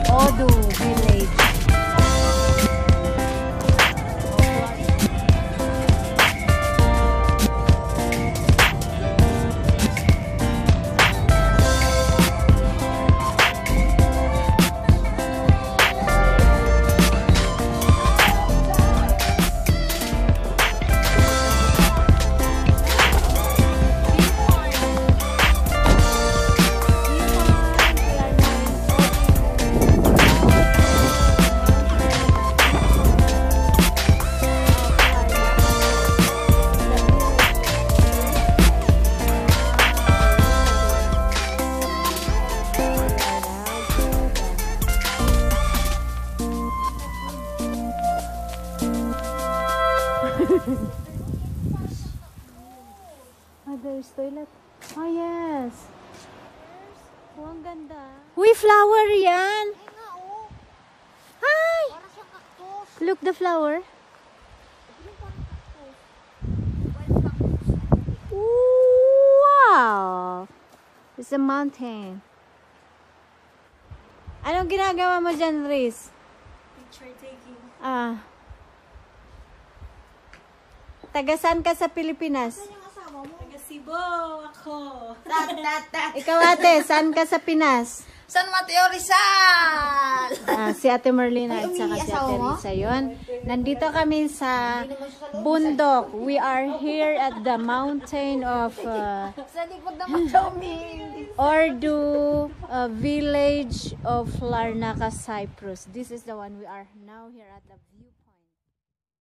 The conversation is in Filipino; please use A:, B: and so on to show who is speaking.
A: Odu Village. Oh, there's toilet. Oh, yes.
B: Oh, ang ganda.
A: Uy, flower yan.
B: Ay nga, oh.
A: Hi!
B: Para siyang cactus.
A: Look the flower.
B: Yung parang cactus. Wild cactus.
A: Wow! It's a mountain. Anong ginagawa mo dyan, Riz?
B: Picture taking.
A: Tagasan ka sa Pilipinas?
B: Saan yung asawa mo?
C: Taga Cebu ako.
A: Ikaw ate, saan ka sa Pinas?
B: San Mateo Rizal!
A: Si Ate Merlina at saka si Ate
B: mo?
A: Risa yun. Nandito kami sa bundok. We are here at the mountain of
B: Sa likod naman daw, Ming.
A: Ordu village of Larnaca, Cyprus. This is the one we are now here at the